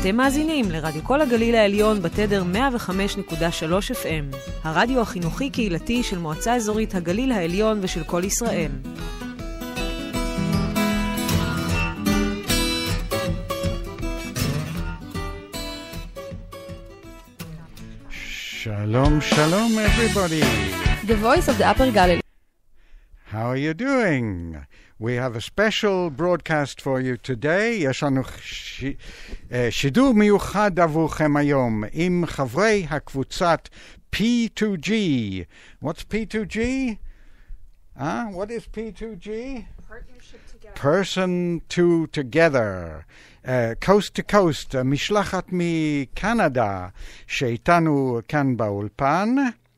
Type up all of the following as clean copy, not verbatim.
אתם מאזינים לרדיו כל הגליל העליון בתדר 105.3 FM, הרדיו החינוכי קהילתי של מועצה אזורית הגליל העליון ושל כל ישראל. Shalom, shalom everybody. The voice of the Upper Galilee. How are you doing? We have a special broadcast for you today. יש לנו שידור מיוחד עבורכם היום עם חברי הקבוצת P2G. What's P2G? What is P2G? Partnership together. Person together. Coast to coast, משלחת מקנדה שאיתנו כאן באולפן,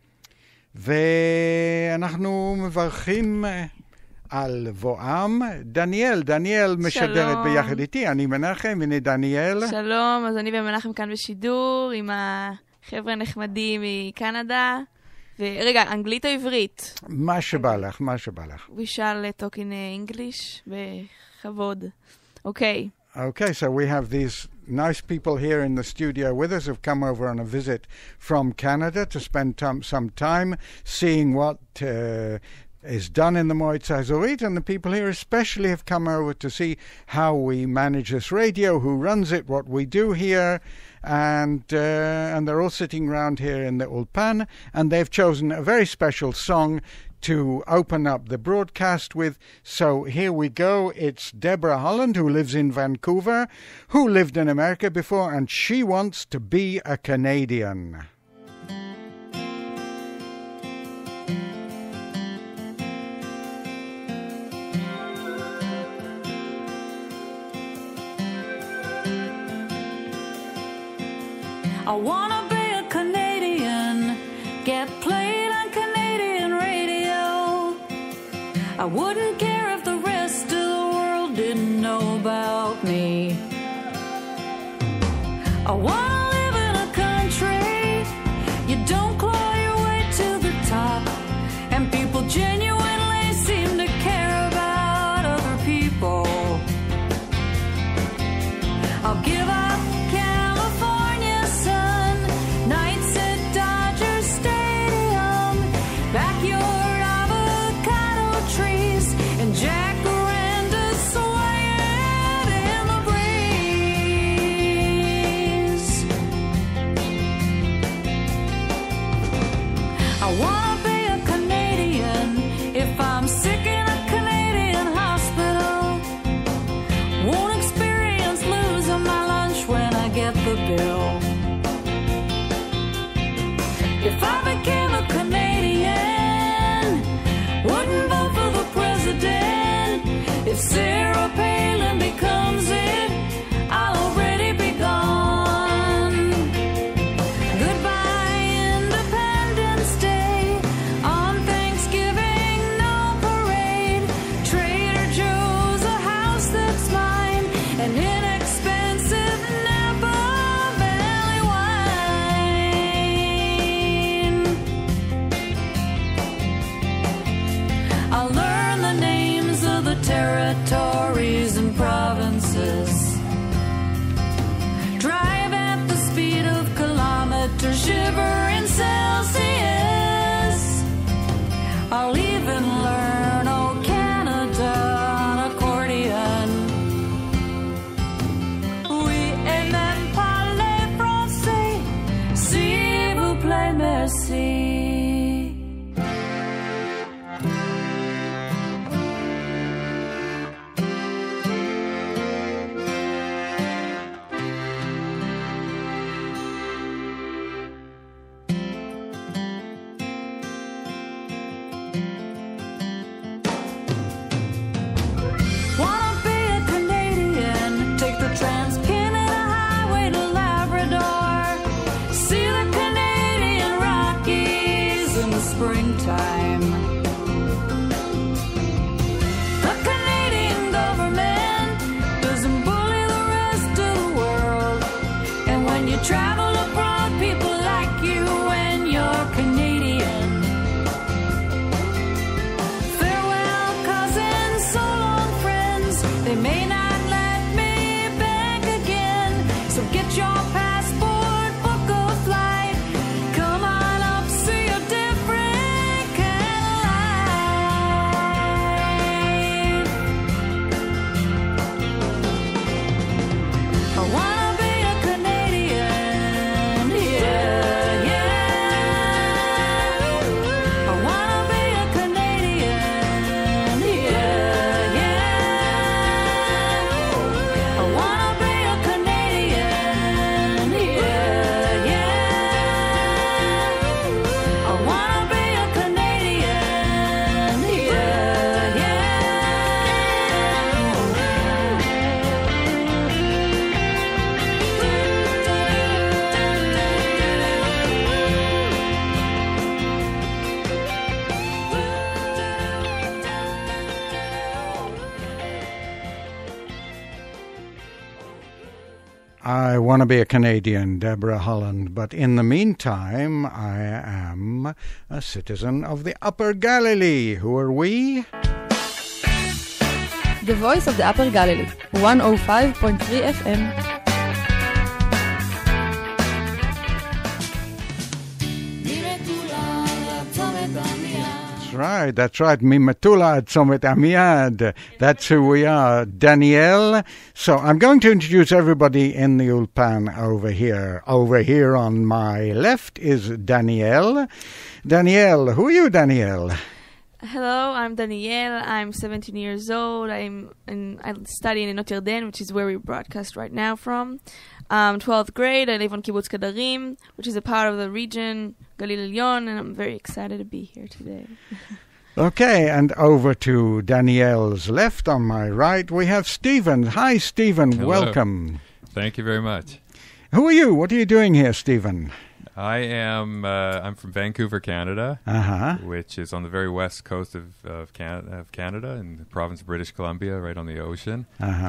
ואנחנו מברכים על בואם. דניאל משדרת ביחד איתי, אני מנחם, הנה דניאל. שלום, אז אני ומנחם כאן בשידור עם החבר'ה הנחמדים מקנדה. ורגע, אנגלית או עברית? מה שבא לך. We shall talk in English, בכבוד. Okay. Okay, so we have these nice people here in the studio with us who've come over on a visit from Canada to spend some time seeing what is done in the Moitza Azorit, and the people here especially have come over to see how we manage this radio, who runs it, what we do here, and they're all sitting around here in the Ulpan, and they've chosen a very special song to open up the broadcast with. So here we go. It's Deborah Holland, who lives in Vancouver, who lived in America before, and she wants to be a Canadian. I wanna be a Canadian, get played on Canadian radio. I wouldn't care if the rest of the world didn't know about me. I wanna live in a country you don't claw your way to the top, and people genuinely seem to care about other people. I'll give up California sun, nights at Dodger Stadium, backyard avocado trees, and jacarandas swaying in the breeze. I wanna be a Canadian if I'm sick in a Canadian hospital. Won't experience losing my lunch when I get the bill. If I became a Canadian, wouldn't vote for the president. If Sarah Palin becomes it, I'll already be gone. Goodbye Independence Day, on Thanksgiving no parade. Trader Joe's a house that's mine, an inexpensive Napa Valley wine. I'll learn the names of the territories and provinces. Drive at the speed of kilometers, shiver in Celsius. I'll even learn old Canada on accordion. Oui, et même parler français, s'il vous plaît, merci. Wanna be a Canadian, take the Trans-Canada Highway to Labrador, see the Canadian Rockies in the springtime. The Canadian government doesn't bully the rest of the world, and when you travel abroad, people like you when you're Canadian. Farewell, cousins, so long, friends. They may not let me back again, so get your I want to be a Canadian, Deborah Holland, but in the meantime, I am a citizen of the Upper Galilee. Who are we? The voice of the Upper Galilee, 105.3 FM. That's right. Mimatula ad Somet Amiad. That's who we are, Danielle. So I'm going to introduce everybody in the Ulpan over here. Over here on my left is Danielle. Danielle, who are you, Danielle? Hello, I'm Danielle. I'm 17 years old. I'm studying in Notre Dame, which is where we broadcast right now from. 12th grade. I live on Kibbutz Kedarim, which is a part of the region, Galilee Elyon, and I'm very excited to be here today. Okay, and over to Danielle's left on my right, we have Stephen. Hi, Stephen. Hello. Welcome. Thank you very much. Who are you? What are you doing here, Stephen? I'm from Vancouver, Canada, which is on the very west coast of Canada in the province of British Columbia, right on the ocean.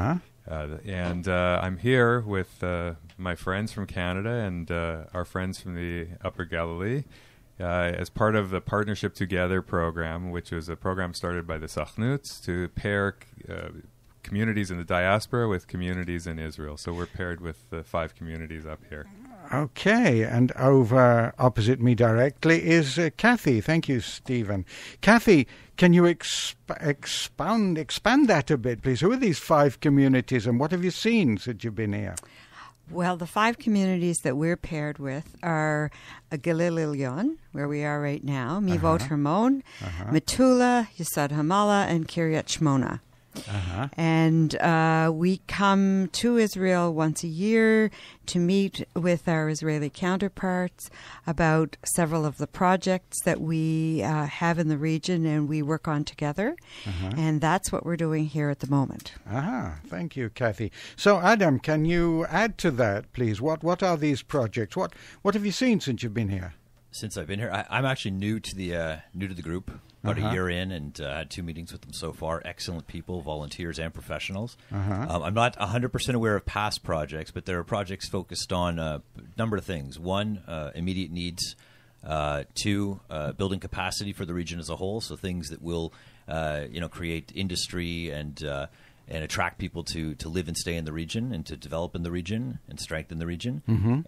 And I'm here with my friends from Canada and our friends from the Upper Galilee as part of the Partnership2Gether program, which was a program started by the Sachnuts to pair communities in the diaspora with communities in Israel. So we're paired with 5 communities up here. Okay, and over opposite me directly is Kathy. Thank you, Stephen. Kathy, can you expand that a bit, please? Who are these 5 communities, and what have you seen since you've been here? Well, the 5 communities that we're paired with are Galilee Elyon, where we are right now, Mivot Hermon, Metula, Yesod Hamala, and Kiryat Shmona. And we come to Israel once a year to meet with our Israeli counterparts about several of the projects that we have in the region and we work on together. And that's what we're doing here at the moment. Thank you, Kathy. So, Adam, can you add to that, please? What are these projects? What have you seen since you've been here? Since I've been here, I'm actually new to the group. About a year in, and had 2 meetings with them so far. Excellent people, volunteers and professionals. I'm not 100% aware of past projects, but there are projects focused on a number of things. 1, immediate needs. 2, building capacity for the region as a whole, so things that will create industry and attract people to live and stay in the region and to develop in the region and strengthen the region.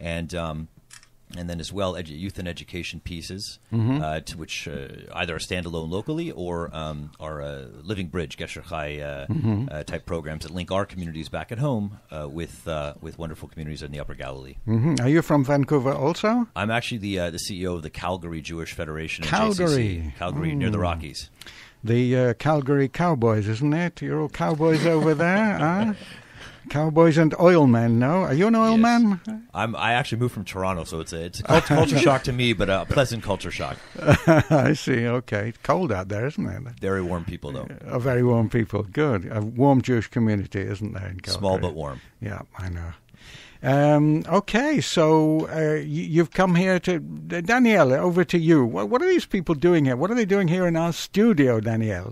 And then as well, youth and education pieces, to which either are standalone locally or are a living bridge, Gesher Chai type programs that link our communities back at home with wonderful communities in the Upper Galilee. Are you from Vancouver also? I'm actually the CEO of the Calgary Jewish Federation in Calgary. JCC, Calgary near the Rockies. The Calgary Cowboys, isn't it? You're all cowboys over there, huh? Cowboys and oil men, no? Are you an oil man? I actually moved from Toronto, so it's a culture shock to me, but a pleasant culture shock. I see, okay. It's cold out there, isn't it? Very warm people, though. Very warm people, good. A warm Jewish community, isn't there, in Calgary? Small but warm. Yeah, I know. Okay, so you've come here to... Danielle, over to you. What are these people doing here? What are they doing here in our studio, Danielle?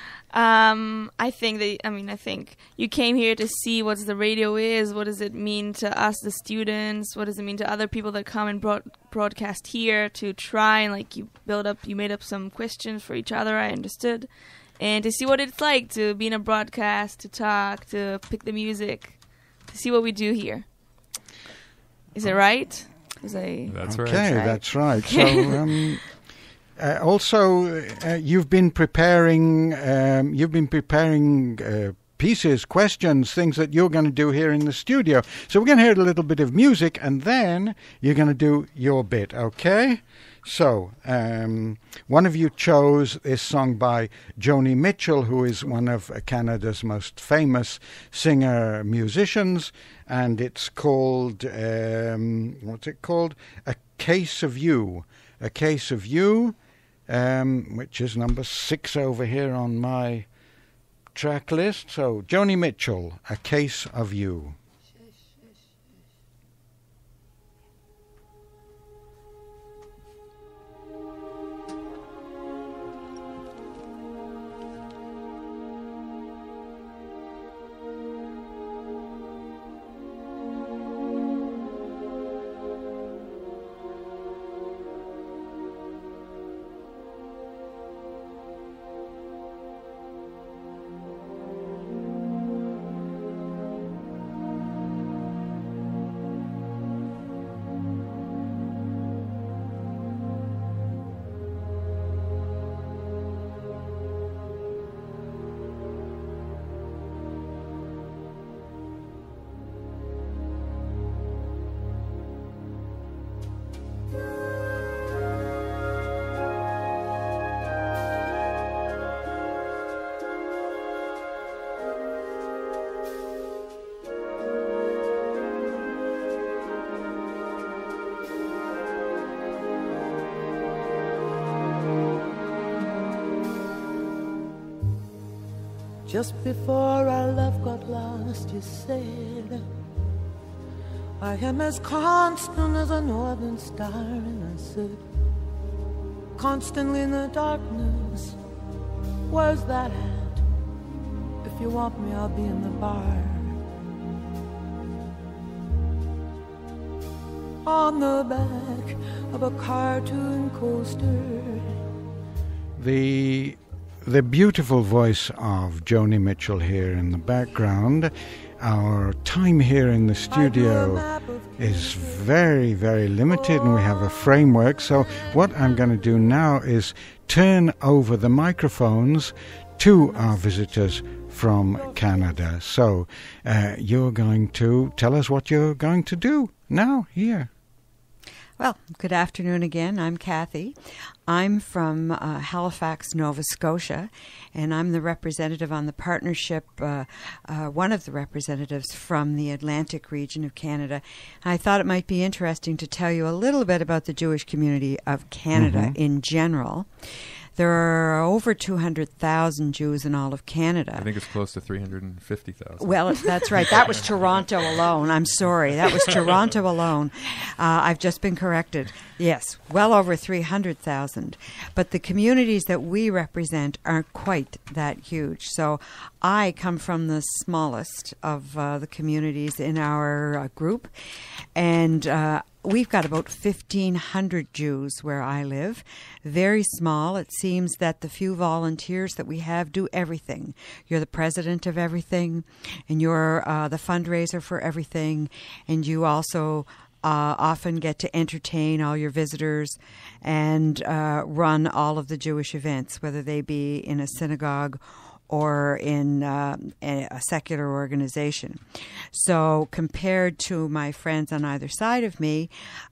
I think you came here to see what the radio is, what does it mean to us, the students, what does it mean to other people that come and broadcast here, to try and you made up some questions for each other, I understood, and to see what it's like to be in a broadcast, to talk, to pick the music, to see what we do here. Is it right? That's right. Okay, that's right. So, also, you've been preparing pieces, questions, things that you're going to do here in the studio. So we're going to hear a little bit of music, and then you're going to do your bit, okay? So, one of you chose this song by Joni Mitchell, who is one of Canada's most famous singer-musicians, and it's called, what's it called? A Case of You. A Case of You. Which is number 6 over here on my track list. So, Joni Mitchell, A Case of You. Just before our love got lost, you said, I am as constant as a northern star. And I said, constantly in the darkness, where's that at? If you want me, I'll be in the bar. On the back of a cartoon coaster. The beautiful voice of Joni Mitchell here in the background. Our time here in the studio is very, very limited, and we have a framework. So what I'm going to do now is turn over the microphones to our visitors from Canada. So you're going to tell us what you're going to do now here. Well, good afternoon again. I'm Kathy. I'm from Halifax, Nova Scotia, and I'm the representative on the partnership, one of the representatives from the Atlantic region of Canada. I thought it might be interesting to tell you a little bit about the Jewish community of Canada in general. There are over 200,000 Jews in all of Canada. I think it's close to 350,000. Well, that's right. That was Toronto alone. I'm sorry. That was Toronto alone. I've just been corrected. Yes, well over 300,000. But the communities that we represent aren't quite that huge. So I come from the smallest of the communities in our group. And we've got about 1,500 Jews where I live. Very small. It seems that the few volunteers that we have do everything. You're the president of everything, and you're the fundraiser for everything, and you also often get to entertain all your visitors and run all of the Jewish events, whether they be in a synagogue or in a secular organization. So compared to my friends on either side of me,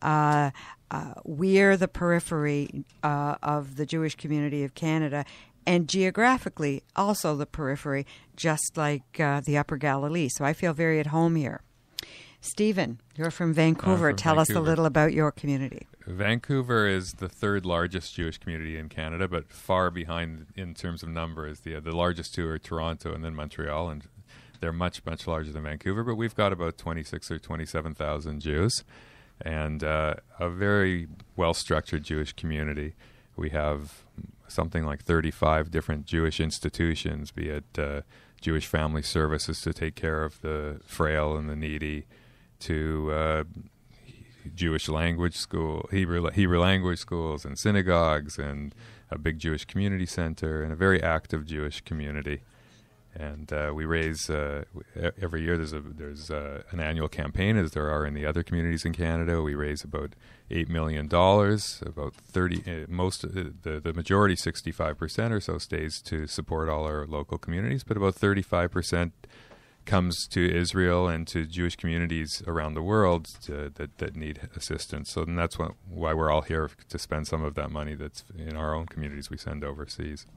we're the periphery of the Jewish community of Canada, and geographically also the periphery, just like the Upper Galilee. So I feel very at home here. Stephen, you're from Vancouver. Tell us a little about your community. Vancouver is the third largest Jewish community in Canada, but far behind in terms of numbers. The largest two are Toronto and then Montreal, and they're much, much larger than Vancouver. But we've got about 26 or 27,000 Jews, and a very well-structured Jewish community. We have something like 35 different Jewish institutions, be it Jewish family services to take care of the frail and the needy, to Jewish language school, Hebrew language schools and synagogues, and a big Jewish community center, and a very active Jewish community. And we raise every year. There's an annual campaign, as there are in the other communities in Canada. We raise about $8 million. About 30, the majority, 65% or so, stays to support all our local communities, but about 35% comes to Israel and to Jewish communities around the world that need assistance. So then that's why we're all here, to spend some of that money that's in our own communities we send overseas.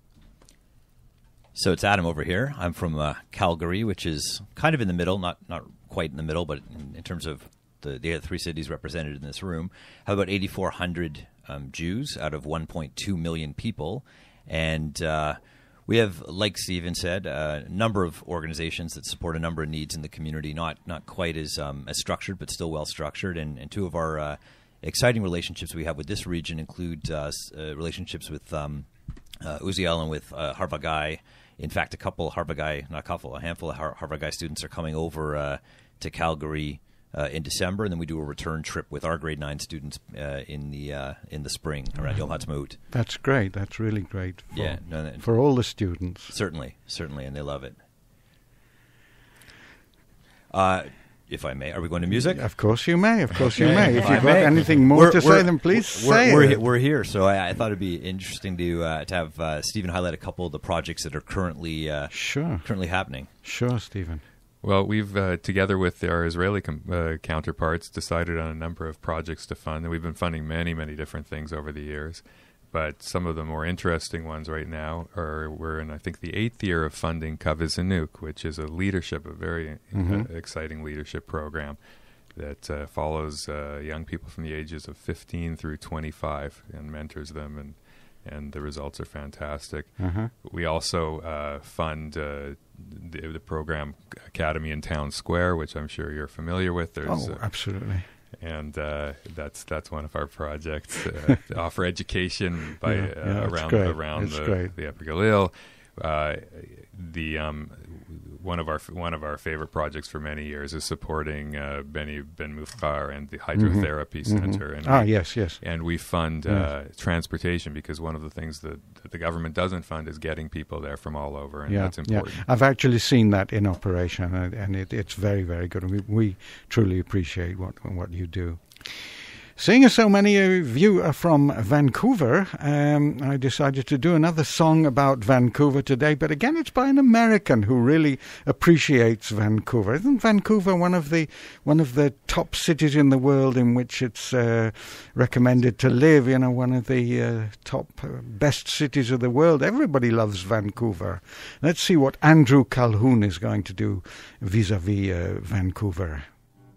So it's Adam over here. I'm from Calgary, which is kind of in the middle, not quite in the middle, but in terms of the three cities represented in this room, have about 8,400 Jews out of 1.2 million people. And we have, like Stephen said, a number of organizations that support a number of needs in the community, not quite as structured, but still well structured. And two of our exciting relationships we have with this region include relationships with Uziel and with Harvagai. In fact, a handful of Harvagai students are coming over to Calgary in December, and then we do a return trip with our grade 9 students in the spring around Yom Ha'atzmaut. That's great. That's really great for all the students. Certainly, and they love it. If I may, are we going to music? Of course you may. If you've got anything more to say, then please say it. We're here, so I thought it'd be interesting to have Stephen highlight a couple of the projects that are currently happening. Sure, Stephen. Well, we've, together with our Israeli counterparts, decided on a number of projects to fund, and we've been funding many, many different things over the years. But some of the more interesting ones right now we're in, I think, the 8th year of funding Kaveh Zinuk, which is a very exciting leadership program that follows young people from the ages of 15 through 25 and mentors them and and the results are fantastic. We also fund the program Academy in Town Square, which I'm sure you're familiar with. There's, absolutely. And that's one of our projects to offer education by around the Upper Galilee. One of our favorite projects for many years is supporting Beni Ben Mufkar and the Hydrotherapy Center. And yes. And we fund transportation, because one of the things that the government doesn't fund is getting people there from all over, and that's important. I've actually seen that in operation, and it's very, very good. We truly appreciate what you do. Seeing as so many of you are from Vancouver, I decided to do another song about Vancouver today. But again, it's by an American who really appreciates Vancouver. Isn't Vancouver one of the top cities in the world in which it's recommended to live? You know, one of the top best cities of the world. Everybody loves Vancouver. Let's see what Andrew Calhoun is going to do vis-a-vis Vancouver.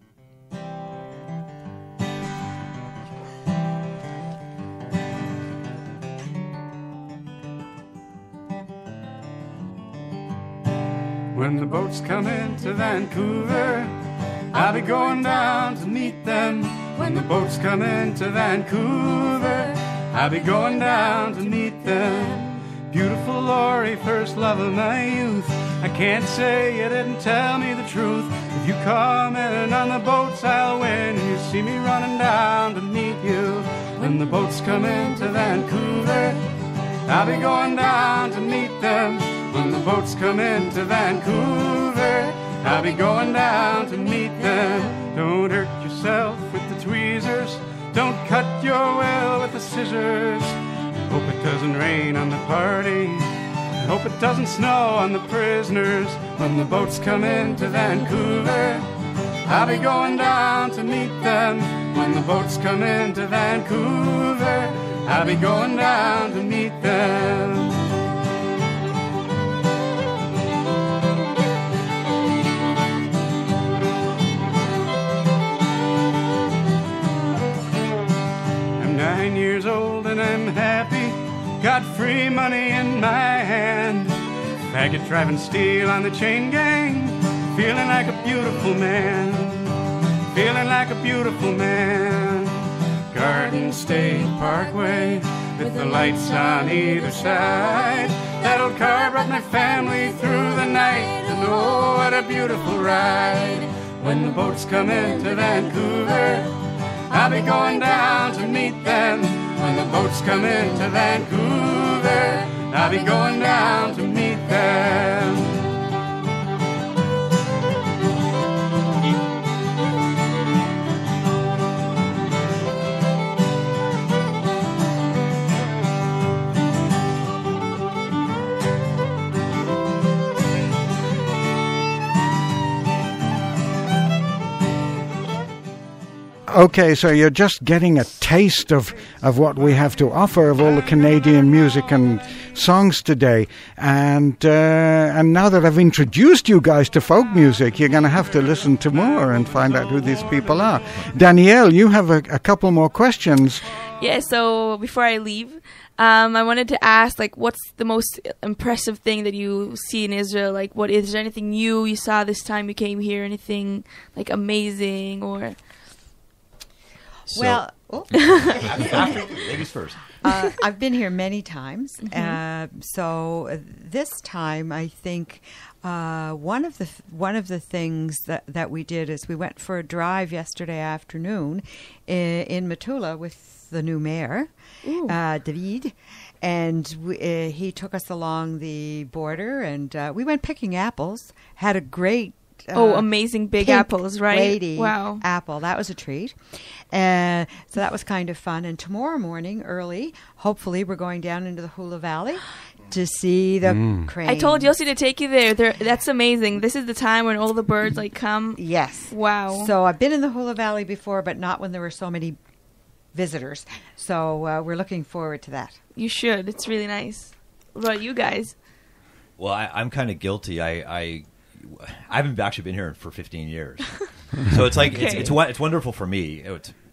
When the boats come into Vancouver, I'll be going down to meet them. When the boats come into Vancouver, I'll be going down to meet them. Beautiful Laurie, first love of my youth, I can't say you didn't tell me the truth. If you come in on the boats, I'll win. You see me running down to meet you. When the boats come into Vancouver, I'll be going down to meet them. When the boats come into Vancouver, I'll be going down to meet them. Don't hurt yourself with the tweezers, don't cut your will with the scissors. Hope it doesn't rain on the party, hope it doesn't snow on the prisoners. When the boats come into Vancouver, I'll be going down to meet them. When the boats come into Vancouver, I'll be going down to meet them. I'm 9 years old and I'm happy, got free money in my hand. Faggot driving steel on the chain gang, feeling like a beautiful man, feeling like a beautiful man. Garden State Parkway with the lights on either side. That old car brought my family through the night, and oh, what a beautiful ride. When the boats come into Vancouver, I'll be going down to meet them. When the boats come into Vancouver, I'll be going down to meet them. Okay, so you're just getting a taste of what we have to offer, of all the Canadian music and songs today. And now that I've introduced you guys to folk music, you're going to have to listen to more and find out who these people are. Danielle, you have a couple more questions. Yeah, so before I leave, I wanted to ask, like, what's the most impressive thing that you see in Israel? Like, is there anything new you saw this time you came here? Anything, like, amazing or... So, well, ladies first. I've been here many times. So this time, I think one of the things that we did is we went for a drive yesterday afternoon in Metula with the new mayor, David, and he took us along the border, and we went picking apples. Had a great. Amazing big apples, right? Lady wow. Apple. That was a treat. So that was kind of fun. And tomorrow morning, early, hopefully, we're going down into the Hula Valley to see the crane. I told Yossi to take you there. That's amazing. This is the time when all the birds come. Yes. Wow. So I've been in the Hula Valley before, but not when there were so many visitors. So we're looking forward to that. You should. It's really nice. What about you guys? Well, I'm kind of guilty. I haven't actually been here for 15 years. So it's like, it's wonderful for me.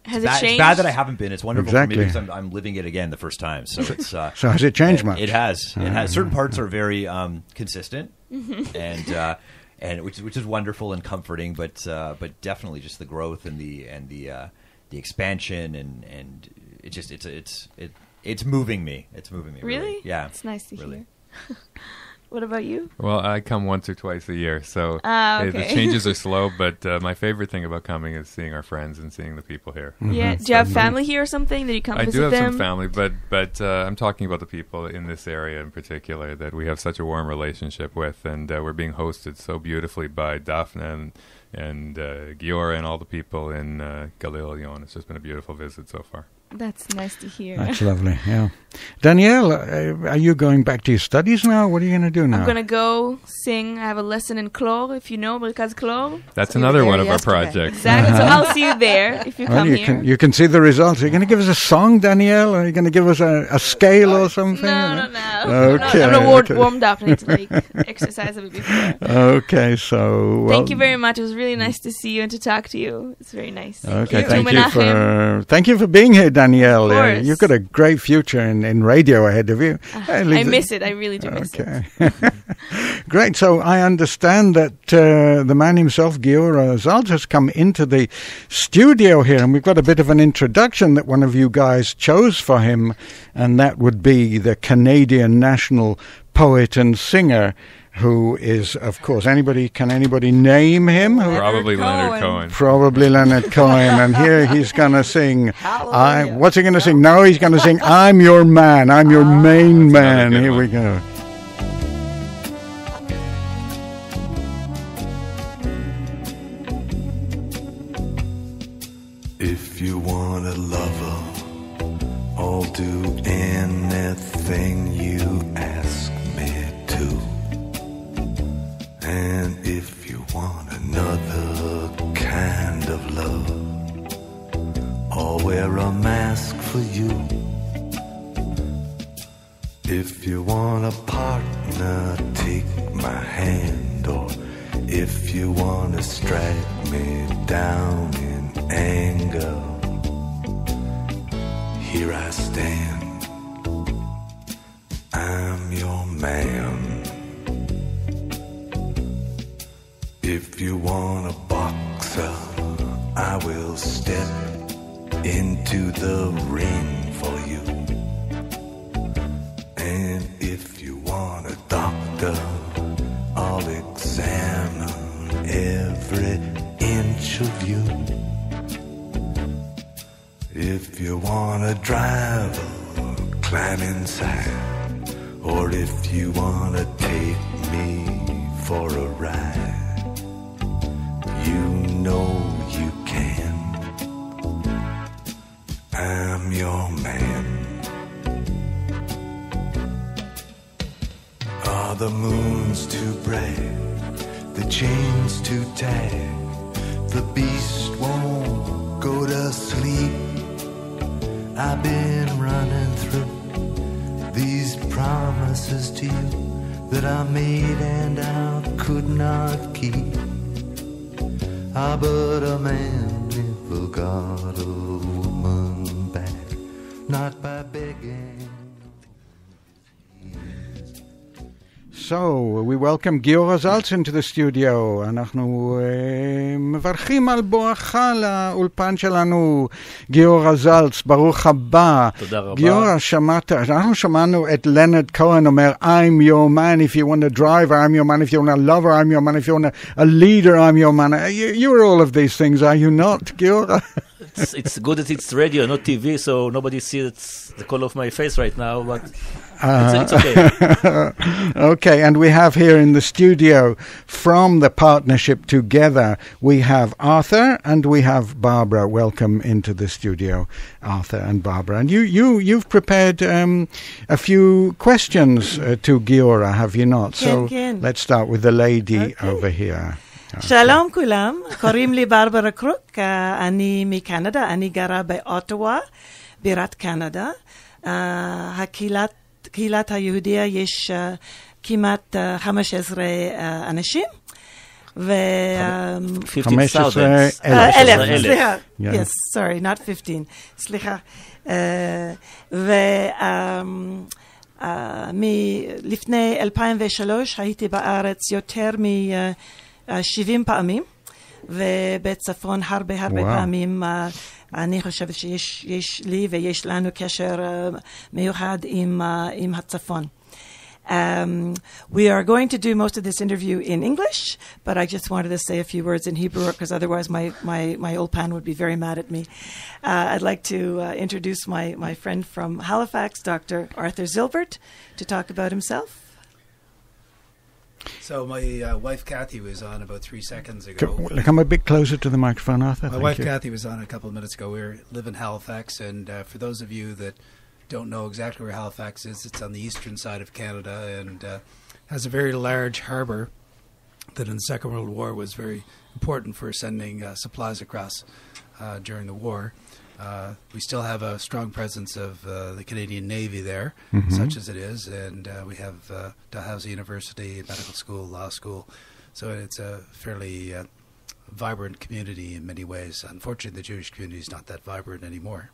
Has it changed? It's bad that I haven't been. It's wonderful for me Exactly. because I'm living it again the first time. So it's So has it changed much? It has. It has. Certain parts are very consistent, and which is wonderful and comforting. But definitely just the growth and the expansion and it's moving me. It's moving me. Really? Yeah. It's nice to really. hear. What about you? Well, I come once or twice a year, so okay. the changes are slow, but my favorite thing about coming is seeing our friends and seeing the people here. Yeah. Do you have family here or something that you come I visit do have them? some family, but I'm talking about the people in this area in particular that we have such a warm relationship with, and we're being hosted so beautifully by Daphne and Giora and all the people in Galilee. It's just been a beautiful visit so far. That's nice to hear. That's lovely, yeah. Danielle, are you going back to your studies now? What are you going to do now? I'm going to go sing. I have a lesson in Clore, if you know, Merkaz Clore. That's another one of our projects. Exactly. So I'll see you there if you come here. You can see the results. Are you going to give us a song, Danielle? Or are you going to give us a scale or something? No. Okay. I'm not warmed up. I need to exercise a bit before. Okay, so... Thank you very much. It was really nice to see you and to talk to you. It's very nice. Okay, thank you for being here, Danielle. You've got a great future in radio ahead of you. I miss it. I really do miss it. Great. So I understand that the man himself, Giora Zaltz, has come into the studio here, and we've got a bit of an introduction that one of you guys chose for him, and that would be the Canadian national poet and singer, who is, of course, can anybody name him? Probably Leonard Cohen. Probably Leonard Cohen. And here he's going to sing, what's he going to sing? Now he's going to sing, I'm Your Man, I'm Your Main Man. Here we go. If you want a lover, I'll do anything you ask me to. And if you want another kind of love, I'll wear a mask for you. If you want a partner, take my hand. Or if you want to strike me down in anger, here I stand, I'm your man. If you want a boxer, I will step into the ring for you. And if you want a doctor, I'll examine every inch of you. If you want a driver, climb inside. Or if you want to take me for a ride, you know you can. I'm your man. Are the moons too bright? The chains too tight? The beast won't go to sleep. I've been running through these promises to you that I made and I could not keep. But a man never got a woman back, not by begging. So, we welcome Giora Zaltz into the studio. אנחנו מברכים על בואך לאולפן שלנו. גיורא זלץ, ברוך הבא. תודה רבה. גיורא, אנחנו שמענו את לנרד כהן אומר, I'm your man if you want a driver, I'm your man if you want a lover, I'm your man if you want a leader, I'm your man. You're all of these things, are you not, Giora? It's good that it's radio, not TV, so nobody sees the color of my face right now, but it's okay. Okay, and we have here in the studio from the Partnership2Gether, we have Arthur and we have Barbara. Welcome into the studio, Arthur and Barbara. And you've prepared a few questions to Giora, have you not? So let's start with the lady over here. שלום כולם, קוראים לי ברברה קרוק, אני מקנדה, אני גרה באוטווה, בירת קנדה. הקהילת היהודיה יש כמעט 15 אנשים, 15,000. סליחה. Yes, sorry, not 15. סליחה. לפני 2003 הייתי בארץ יותר מ-70 פעמים, ובצפון הרבה פעמים אני חושבת שיש לי ויש לנו קשר מיוחד עם הצפון. We are going to do most of this interview in English, but I just wanted to say a few words in Hebrew because otherwise my old pan would be very mad at me. I'd like to introduce my friend from Halifax, Dr. Arthur Zilbert, to talk about himself. So my wife Kathy was on about 3 seconds ago. Come a bit closer to the microphone, Arthur. My wife Kathy was on a couple of minutes ago. We live in Halifax, and for those of you that don't know exactly where Halifax is, it's on the eastern side of Canada and has a very large harbour that in the Second World War was very important for sending supplies across during the war. We still have a strong presence of the Canadian Navy there, such as it is, and we have Dalhousie University, medical school, law school, so it's a fairly vibrant community in many ways. Unfortunately, the Jewish community is not that vibrant anymore.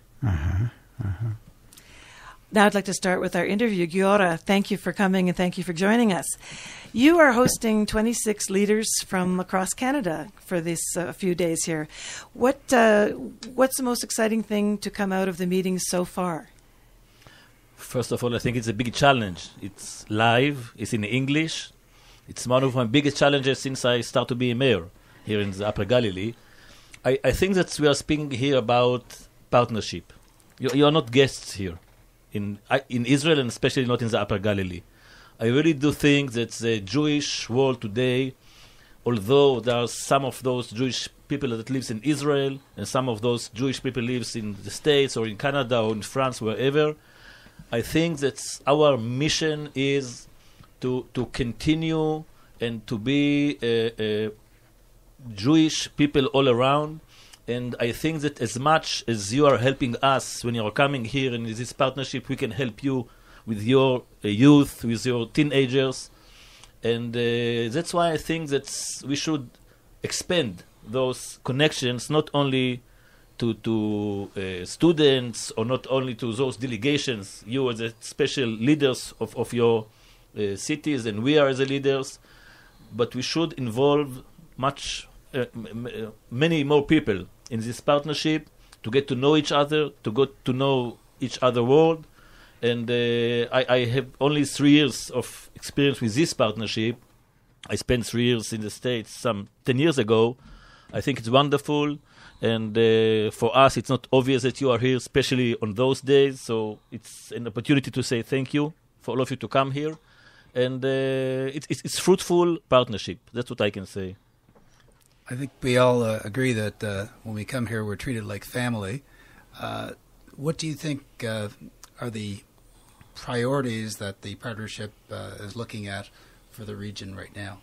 Now I'd like to start with our interview. Giora, thank you for coming and thank you for joining us. You are hosting 26 leaders from across Canada for this few days here. What's the most exciting thing to come out of the meetings so far? First of all, I think it's a big challenge. It's live, it's in English. It's one of my biggest challenges since I started to be a mayor here in the Upper Galilee. I think that we are speaking here about partnership. You are not guests here in Israel, and especially not in the Upper Galilee. I really do think that the Jewish world today, although there are some of those Jewish people that lives in Israel and some of those Jewish people lives in the States or in Canada or in France, wherever, I think that our mission is to continue and to be Jewish people all around. And I think that as much as you are helping us when you are coming here in this partnership, we can help you with your youth, with your teenagers. And that's why I think that we should expand those connections, not only to students or not only to those delegations, you as the special leaders of your cities and we are as the leaders, but we should involve many more people in this partnership to get to know each other, to get to know each other world. And I have only 3 years of experience with this partnership. I spent 3 years in the States some 10 years ago. I think it's wonderful. And for us, it's not obvious that you are here, especially on those days. So it's an opportunity to say thank you for all of you to come here. And it's fruitful partnership. That's what I can say. I think we all agree that when we come here, we're treated like family. What do you think are the priorities that the partnership is looking at for the region right now?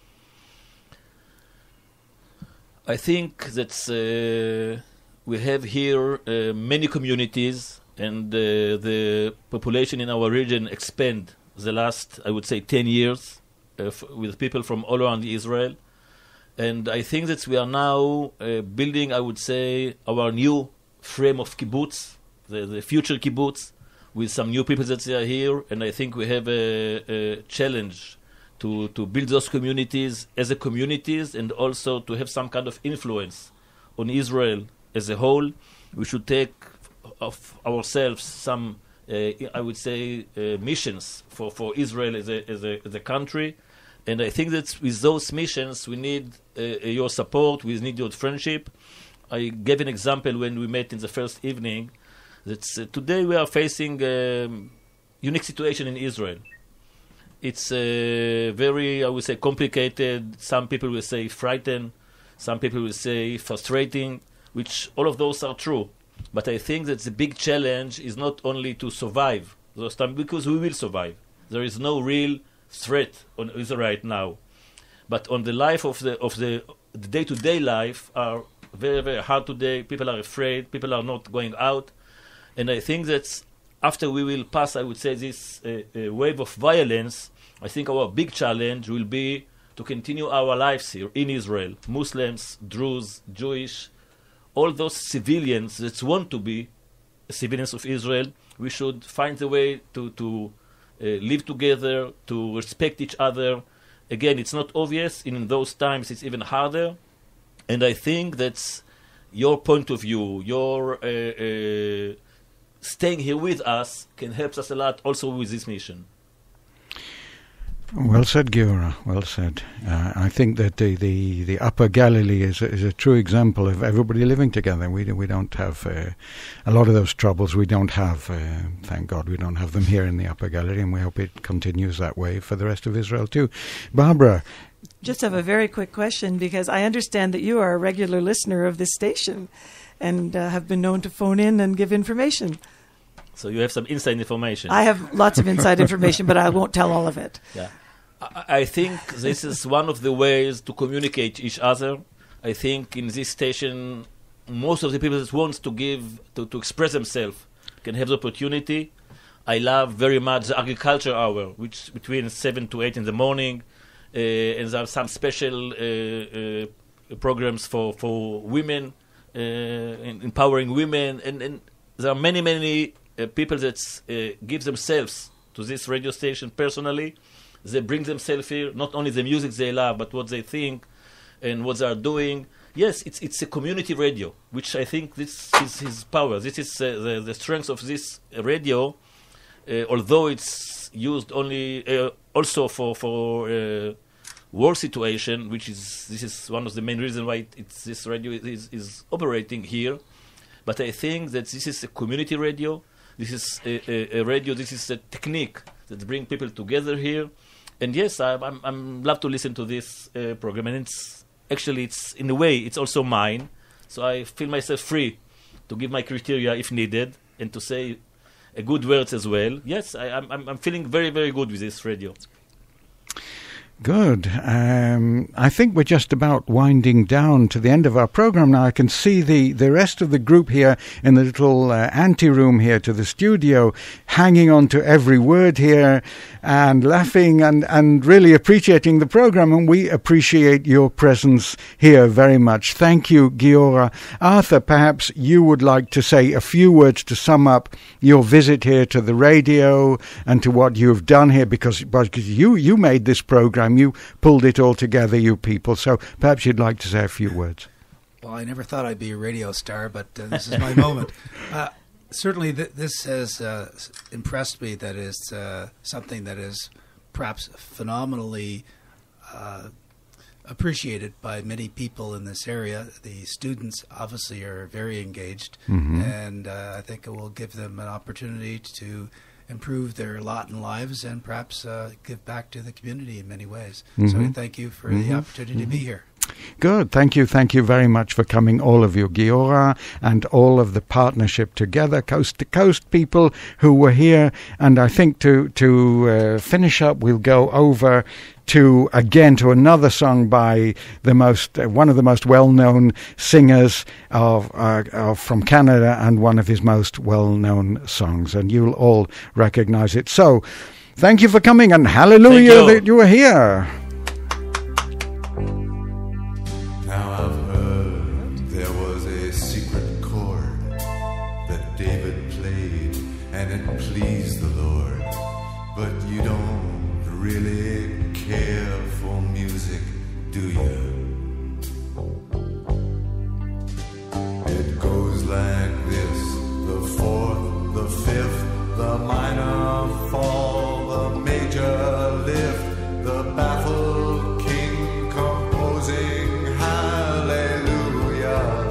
I think that we have here many communities, and the population in our region expand the last, I would say, 10 years with people from all around Israel. And I think that we are now building, I would say, our new frame of kibbutz, the future kibbutz, with some new people that are here. And I think we have a challenge to build those communities as a communities and also to have some kind of influence on Israel as a whole. We should take of ourselves some, I would say, missions for Israel as a country. And I think that with those missions, we need your support, we need your friendship. I gave an example when we met in the first evening that today we are facing a unique situation in Israel. It's very, I would say, complicated. Some people will say frightened. Some people will say frustrating, which all of those are true. But I think that the big challenge is not only to survive those times, because we will survive. There is no real threat on Israel right now, but on the life of the day-to-day life are very, very hard today. People are afraid. People are not going out, and I think that after we will pass, I would say, this wave of violence, I think our big challenge will be to continue our lives here in Israel. Muslims, Druze, Jewish, all those civilians that want to be civilians of Israel, we should find a way to live together, to respect each other. Again, it's not obvious. In those times, it's even harder. And I think that's your point of view, your staying here with us can help us a lot also with this mission. Well said, Giora. Well said. I think that the Upper Galilee is a true example of everybody living together. We don't have a lot of those troubles. We don't have, thank God, we don't have them here in the Upper Galilee, and we hope it continues that way for the rest of Israel too. Barbara. Just have a very quick question, because I understand that you are a regular listener of this station and have been known to phone in and give information. So you have some inside information. I have lots of inside information, but I won't tell all of it. Yeah, I think this is one of the ways to communicate each other. I think in this station, most of the people that want to give, to express themselves, can have the opportunity. I love very much the agriculture hour, which between 7 to 8 in the morning, and there are some special programs for women, empowering women, and there are many people that give themselves to this radio station personally. They bring themselves here, not only the music they love, but what they think and what they are doing. Yes, it's a community radio, which I think this is his power. This is the strength of this radio, although it's used only also for war situation, this is one of the main reasons why this radio is operating here. But I think that this is a community radio. This is a radio. This is a technique that brings people together here. And yes, I'm love to listen to this program. And it's in a way, it's also mine. So I feel myself free to give my criteria if needed and to say good words as well. Yes, I'm feeling very, very good with this radio. Good. I think we're just about winding down to the end of our program now. I can see the rest of the group here in the little anteroom here to the studio, hanging on to every word here and laughing and really appreciating the program. And we appreciate your presence here very much. Thank you, Giora. Arthur, perhaps you would like to say a few words to sum up your visit here to the radio and to what you've done here, because you made this program. You pulled it all together, you people. So perhaps you'd like to say a few words. Well, I never thought I'd be a radio star, but this is my moment. Certainly, this has impressed me. That is something that is perhaps phenomenally appreciated by many people in this area. The students obviously are very engaged, and I think it will give them an opportunity to improve their lot in lives and perhaps give back to the community in many ways. So I thank you for the opportunity to be here. Good. Thank you very much for coming, all of you, Giora, and all of the Partnership2Gether, Coast to Coast people who were here. And I think to finish up, we'll go over to another song by one of the most well-known singers from Canada, and one of his most well-known songs, and you'll all recognize it. So, thank you for coming, and hallelujah that you were here. Now I've heard there was a secret chord that David played, and it pleased the Lord. But you don't really care for music, do you? It goes like this: the fourth, the fifth, the minor fall, the major lift, the baffled king composing hallelujah.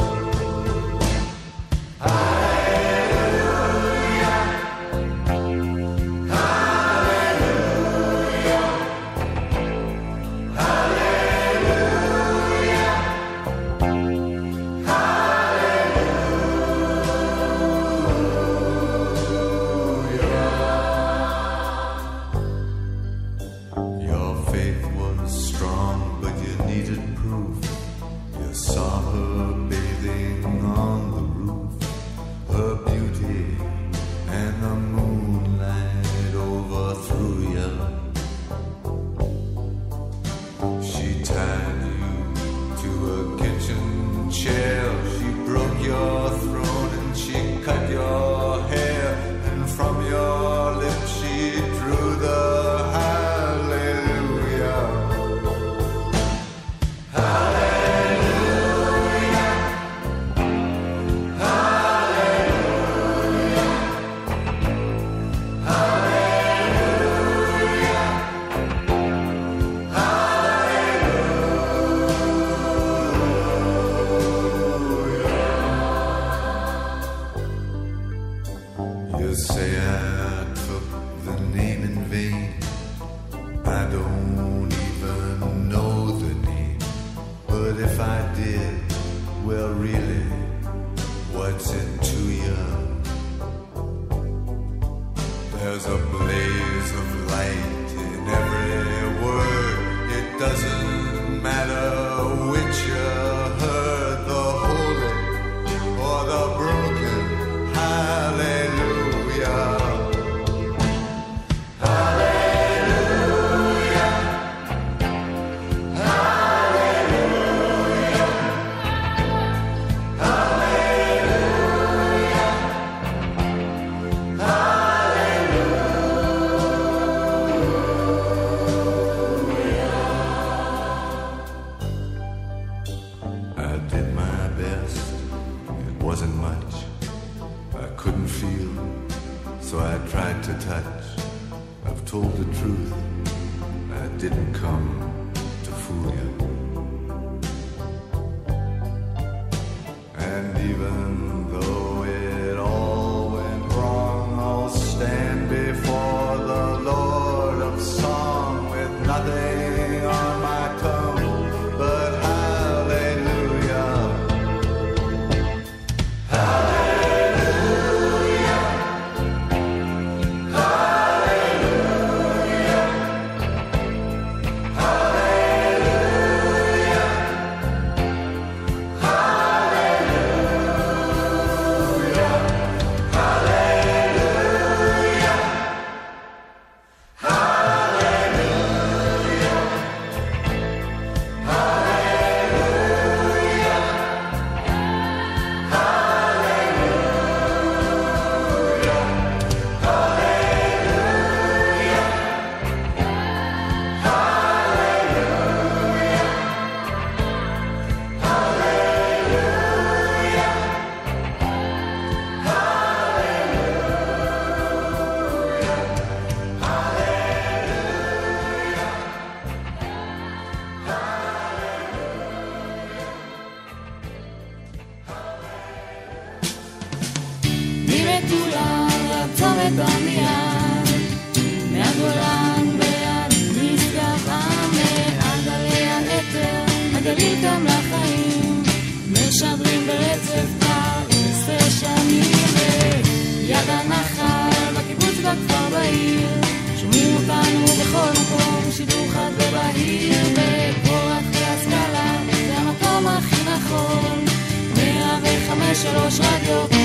She tied you to a kitchen chair. She broke your throat and she cut your hair, and from your lips she drew the hallelujah. Hallelujah. Hallelujah. Hallelujah. You say I took the name in vain. I don't even know the name. But if I did, well really, what's it to you? There's a blaze of light in every word. It doesn't matter which you heard, the holy or the broken. Hallelujah. Hallelujah. Hallelujah. Hallelujah. I did my best. It wasn't much. I couldn't feel, so I tried to touch. I've told the truth. I didn't come to fool you. And even though it all went wrong, I'll stand before the Lord of song with nothing on my tongue but hallelujah. Hallelujah. Hallelujah. Hallelujah. ממטולה לצומת עמיעד, מהגולן ועד משגב עד עלי האתר, הגליל קם לחיים, משדרים ברצף כבר 10 שנים, ויד הנחל בקיבוץ בכפר בעיר, שומעים אותנו בכל מקום, שידור חד ובהיר, וכורח והשכלה, זה המקום הכי נכון, 105.3 רדיו